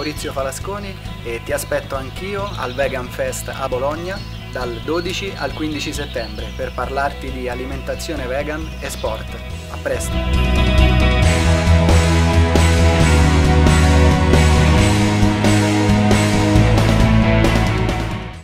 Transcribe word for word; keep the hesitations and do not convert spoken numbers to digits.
Maurizio Falasconi e ti aspetto anch'io al Vegan Fest a Bologna dal dodici al quindici settembre per parlarti di alimentazione vegan e sport. A presto!